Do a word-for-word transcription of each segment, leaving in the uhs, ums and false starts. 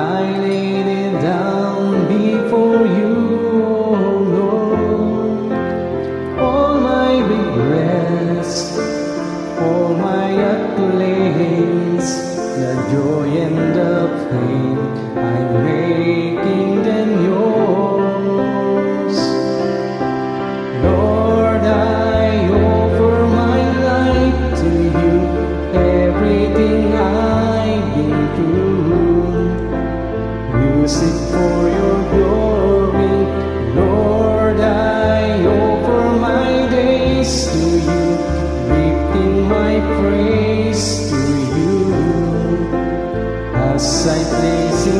I laid it down before you, oh Lord. All my regrets, all my accolades, the joy and the pain, I'm making them yours. Lord, I offer my life to you, everything I've been through. Use it for your glory. Lord, I offer my days to you, lifting my praise to you, as I place in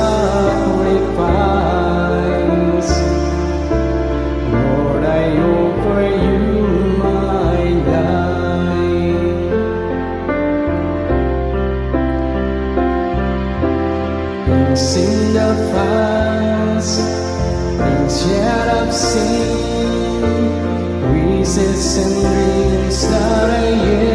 sacrifice. Lord, I offer you my life. Things in the past, things yet I've seen, wishes and dreams that I yet